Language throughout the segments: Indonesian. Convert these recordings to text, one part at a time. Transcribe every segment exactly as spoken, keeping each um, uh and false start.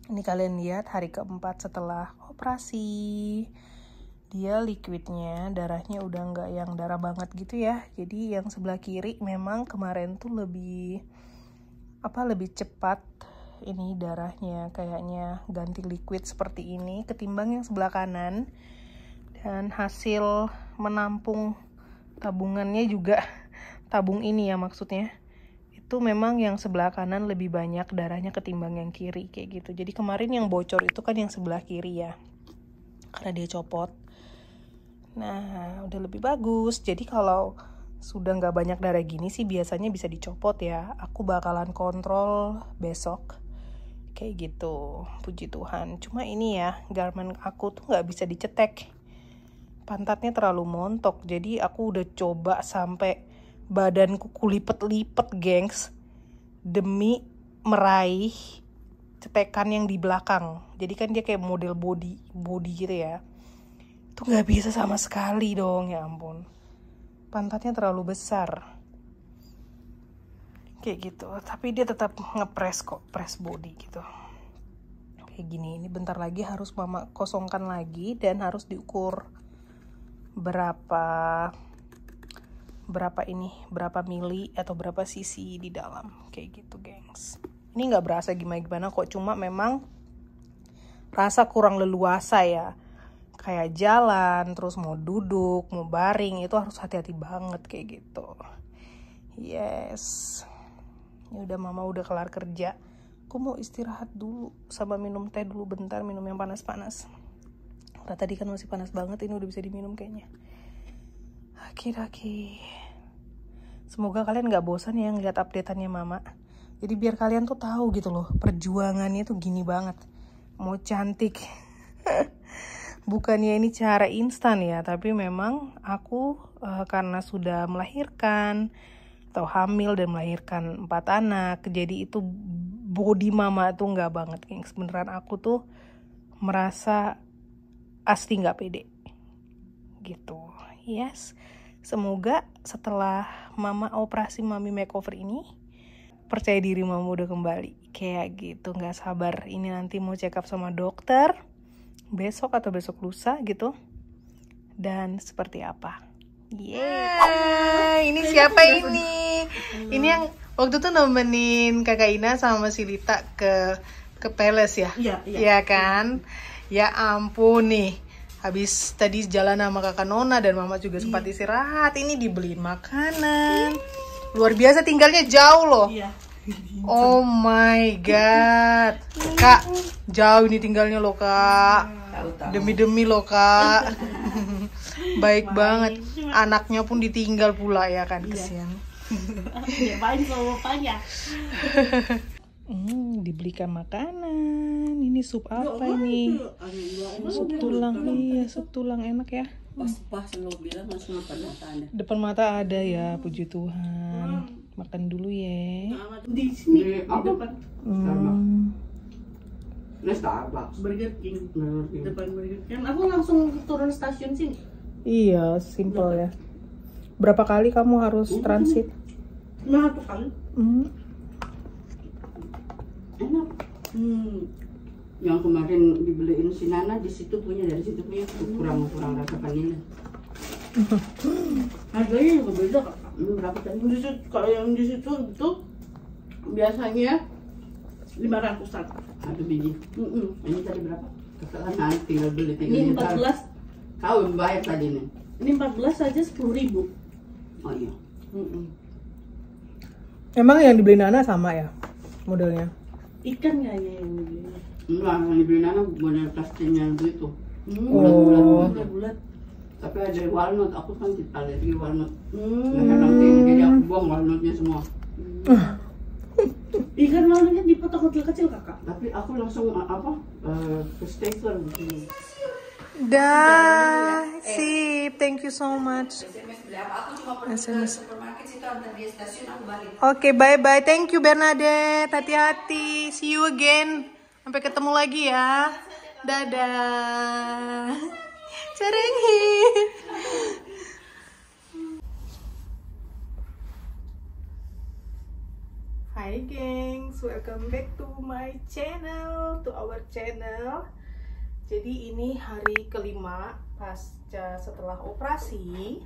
Ini kalian lihat hari keempat setelah operasi. Dia liquidnya, darahnya udah nggak yang darah banget gitu ya. Jadi yang sebelah kiri memang kemarin tuh lebih apa lebih cepat ini darahnya, kayaknya ganti liquid seperti ini ketimbang yang sebelah kanan. Dan hasil menampung tabungannya juga, tabung ini ya maksudnya, itu memang yang sebelah kanan lebih banyak darahnya ketimbang yang kiri kayak gitu. Jadi kemarin yang bocor itu kan yang sebelah kiri ya, karena dia copot. Nah, udah lebih bagus. Jadi kalau sudah nggak banyak darah gini sih biasanya bisa dicopot ya. Aku bakalan kontrol besok. Kayak gitu, puji Tuhan. Cuma ini ya, garment aku tuh nggak bisa dicetek. Pantatnya terlalu montok. Jadi aku udah coba sampai badanku kulipet-lipet, gengs. Demi meraih cetekan yang di belakang. Jadi kan dia kayak model body, body gitu ya. Itu gak bisa sama sekali dong, ya ampun. Pantatnya terlalu besar. Kayak gitu. Tapi dia tetap ngepres kok, press body gitu. Kayak gini, ini bentar lagi harus mama kosongkan lagi. Dan harus diukur berapa berapa ini, berapa mili atau berapa sisi di dalam. Kayak gitu, gengs. Ini gak berasa gimana-gimana kok, cuma memang rasa kurang leluasa ya. Kayak jalan, terus mau duduk, mau baring, itu harus hati-hati banget kayak gitu. Yes. Ya udah, mama udah kelar kerja. Aku mau istirahat dulu sama minum teh dulu bentar, minum yang panas-panas. Karena tadi kan masih panas banget, ini udah bisa diminum kayaknya. Oke-oke. Semoga kalian gak bosan ya ngeliat update-annya mama. Jadi biar kalian tuh tahu gitu loh, perjuangannya tuh gini banget. Mau cantik. Bukannya ini cara instan ya, tapi memang aku uh, karena sudah melahirkan atau hamil dan melahirkan empat anak, jadi itu body mama tuh nggak banget, gengs. Beneran aku tuh merasa asli nggak pede, gitu. Yes, semoga setelah mama operasi mami makeover ini, percaya diri mama udah kembali, kayak gitu. Nggak sabar ini nanti mau check up sama dokter. Besok atau besok lusa gitu. Dan seperti apa? Yeay, ini siapa ini? Ini yang waktu tuh nemenin Kakak Ina sama si Lita ke ke Palace ya? Iya, iya. Iya kan? Ya ampun nih. Habis tadi jalan sama Kakak Nona dan Mama juga sempat istirahat. Ini dibeliin makanan. Luar biasa, tinggalnya jauh loh. Iya. Oh my god. Kak, jauh ini tinggalnya loh, Kak. Demi-demi loh, Kak. Baik banget. Anaknya pun ditinggal pula ya kan, kesian. Ya baik sama bapaknya. Hmm, dibelikan makanan. Ini sup apa ini? Sup tulang. Iya, sup tulang enak ya. Pas-pas lo bilang langsung depan mata Anda. Depan mata ada ya, puji Tuhan. Makan dulu ya. Di sini di apa? depan Hmm. Ini Starbucks. Burger King. Burger King. Depan Burger King. Aku langsung turun stasiun sini. Iya, simple ya. Berapa kali kamu harus transit? Nah, satu kali. Hmm. Enak. Hmm. Yang kemarin dibeliin si Nana di situ punya, dari situ punya kurang kurang rasa vanila. Harganya juga beda, Kak. Hmm, berapa tadi? Di situ, kalau yang di situ itu biasanya lima ratusan. Satu biji. Mm-mm. Ini tadi berapa? Kesalahan nanti tinggal beli Ini tinggal empat belas. Kau yang bayar tadi nih. Ini empat belas saja sepuluh ribu. Oh iya. Mm-mm. Emang yang dibeli Nana sama ya modelnya? Ikan kayaknya yang dibeli. Enggak, yang dibeli Nana model plastiknya begitu. Hmm, Bulat-bulat. Oh. bulat-bulat. Tapi ada walnut, aku kan alergi walnut. Hmm. Nah, nanti jadi aku buang walnutnya semua. Ikan walnutnya dipotong kecil-kecil, Kakak. Tapi aku langsung uh, apa? Uh, ke stapler begini. Dah, sip. Thank you so much. S M S beli apa? Aku cuma pergi S M S. ke supermarket situ, antar dia stasiun, aku balik. Oke, bye-bye. Thank you Bernadette. Hati-hati. See you again. Sampai ketemu lagi ya. Dadah. Cerenghi. Hai gengs, welcome back to my channel, to our channel. Jadi ini hari kelima pasca setelah operasi.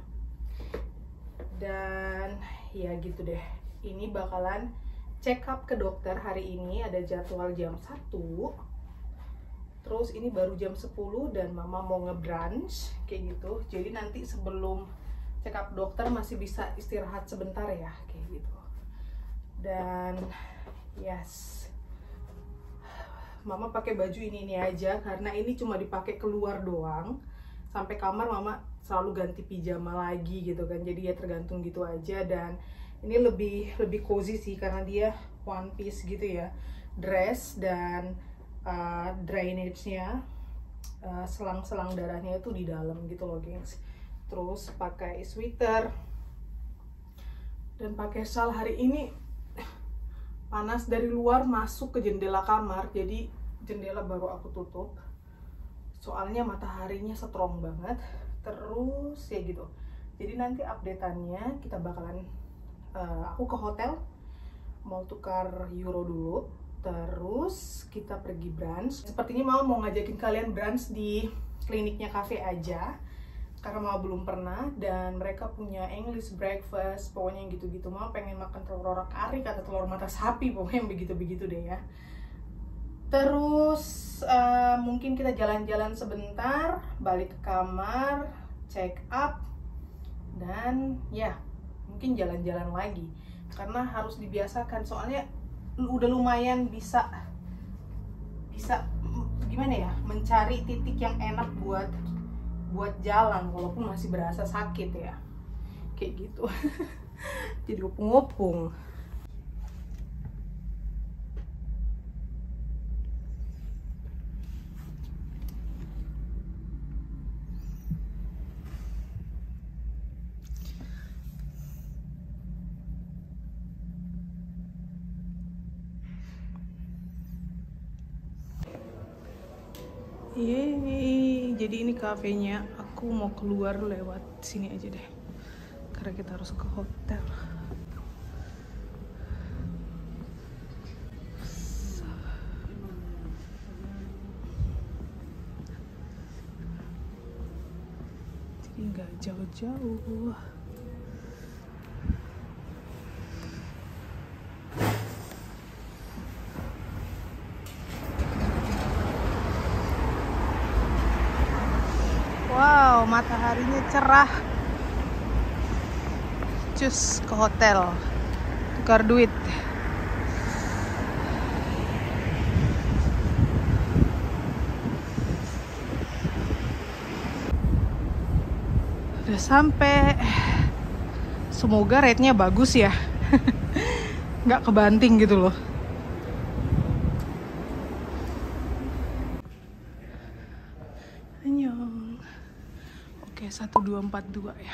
Dan ya gitu deh, ini bakalan check up ke dokter hari ini, ada jadwal jam satu. Terus ini baru jam sepuluh dan mama mau nge-brunch kayak gitu. Jadi nanti sebelum check up dokter masih bisa istirahat sebentar ya kayak gitu. Dan yes, mama pakai baju ini ini aja karena ini cuma dipakai keluar doang. Sampai kamar mama selalu ganti pijama lagi gitu kan, jadi ya tergantung gitu aja. Dan ini lebih lebih cozy sih karena dia one piece gitu ya, dress dan uh, drainage-nya, uh, selang-selang darahnya itu di dalam gitu loh gengs. Terus pakai sweater dan pakai shawl. Hari ini panas dari luar masuk ke jendela kamar, jadi jendela baru aku tutup soalnya mataharinya strong banget. Terus ya gitu, jadi nanti update-annya kita bakalan uh, aku ke hotel mau tukar euro dulu, terus kita pergi brunch. Sepertinya mau mau ngajakin kalian brunch di kliniknya cafe aja karena mama belum pernah, dan mereka punya English breakfast, pokoknya yang gitu-gitu. Mama pengen makan telur orak-arik atau telur mata sapi, pokoknya yang begitu-begitu deh ya. Terus uh, mungkin kita jalan-jalan sebentar, balik ke kamar, check up, dan ya mungkin jalan-jalan lagi karena harus dibiasakan, soalnya udah lumayan bisa bisa gimana ya, mencari titik yang enak buat buat jalan walaupun masih berasa sakit ya kayak gitu. Jadi opung-opung. Yeay, jadi ini kafenya. Aku mau keluar lewat sini aja deh, karena kita harus ke hotel. Jadi nggak jauh-jauh. Wow, mataharinya cerah. Cus ke hotel, tukar duit. Udah sampai. Semoga rate-nya bagus ya. Nggak kebanting gitu loh. Annyeong. Oke, satu dua empat dua ya.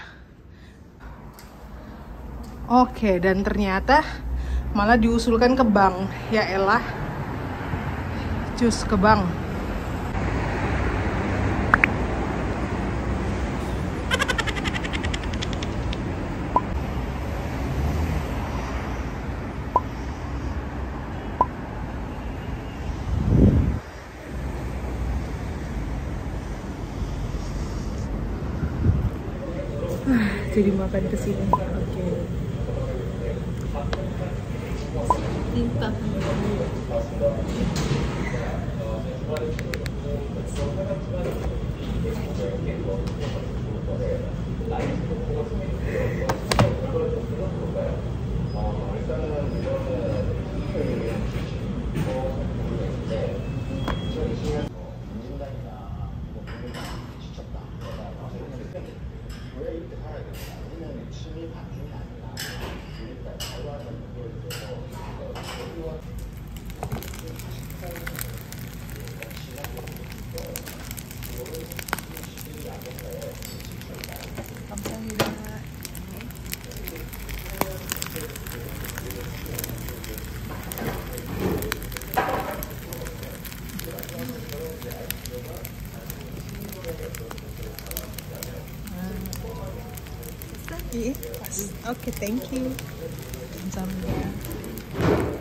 Oke, dan ternyata malah diusulkan ke bank. Ya elah. Cus ke bank. Jadi makan kesini. Oke. Tinta. Oke, okay, thank you. Sampai.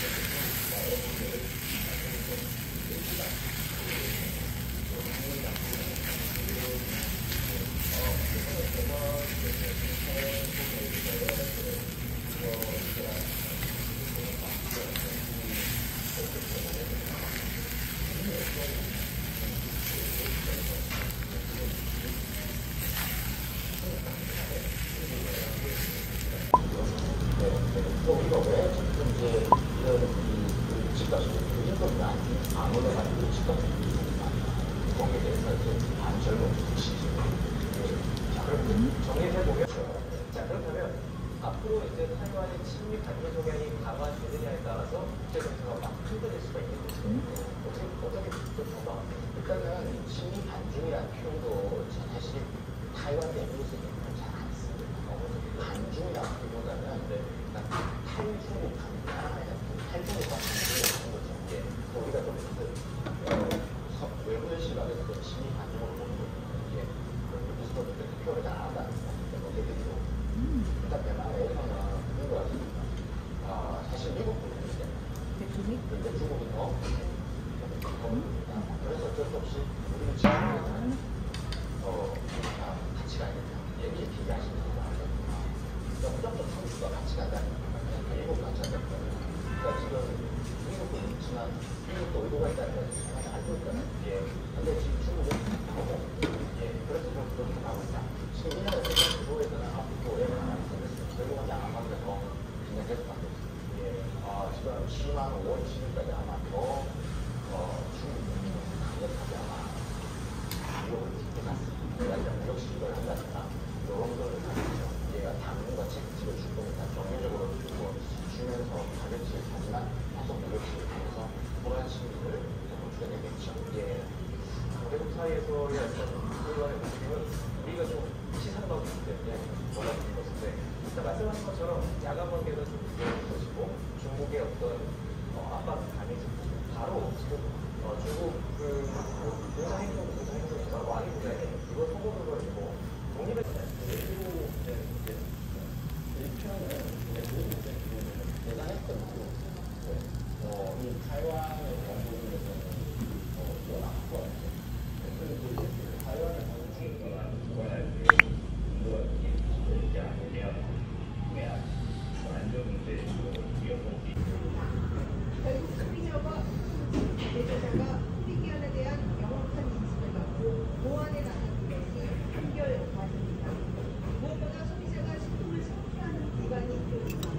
앞으로 이제 타이완의 친미 관계 동향이 강화되느냐에 따라서 국제정세가 막 흔들릴 수가 있는 거죠. 어떻게 어떻게 봐봐. 일단은 친미 반중이라는 표현도 사실 타이완 내부에서 잘 안 씁니다. 반중이라는 표현보다는 탈중국합니다. 탈중국과 반중이라는 거죠. 예. 우리가 좀 외부의 시각에서 친미 반중을 보는 거죠. 예. 그래서 그 표현을 잘 안 한다는 거. 일단 대만에서는 그런 거 같습니다. 아, 사실 미국도 그런데 근데 중국은 더 그래서 어쩔 수 없이 우리는 지금 어, 같이 가야 된다. 이렇게 비교하시는 거 같아요. 그러니까 무조건 중국과 같이 간다는 거예요. 미국 같이 간다는 거예요. 그러니까 지금 미국도 있지만 미국도 의도가 있다는 걸 잘 알고 있잖아요. 예. 근데 지금 중국은 나오고 예. 그래서 지금 그렇게 나오고 있다. 지금 우리나라에서 의도에서는 앞으로 오해가 하나 있었어요. 결국은 양호하게 더 그냥 계속 가고 있어요. 예. 아, 지금 심한 오월 칠일까지 아마 더 어, 중국이 강력하게 아마 무력을 딛고 갔습니다. 내가 이제 무력 시위를 한다든가 이런 거를 하면서 얘가 당분과 책임을 줄 겁니다. 정례적으로 주고 주면서 가격치를 하지만 계속 무력 시위를 하면서 그러한 시위를 멈추게 되겠죠. 예. 대국 사이에서의 어떤 타이완의 움직임은 우리가 좀 시선하고 있기 때문에 원하는 것인데 일단 말씀하신 것처럼 야간 관계는 좀 무서운 것이고 중국의 어떤 어, 압박이 강해지고 바로 지금 어, 중국 그 공사행동 공사행동에서 왕이 부자에 이걸 소고를 걸고 독립을 외교의 문제 이 표현은 외교의 문제 대단했던 거고 어, 이 타이완의 영국에서는 어, 워낙 커요. 타이완의 방송과 결국 소비자와 제조자가 소비기한에 대한 명확한 인식을 갖고 보완해 나가는 것이 한결 과제입니다. 무엇보다 소비자가 식품을 선택하는 기간이 필요합니다.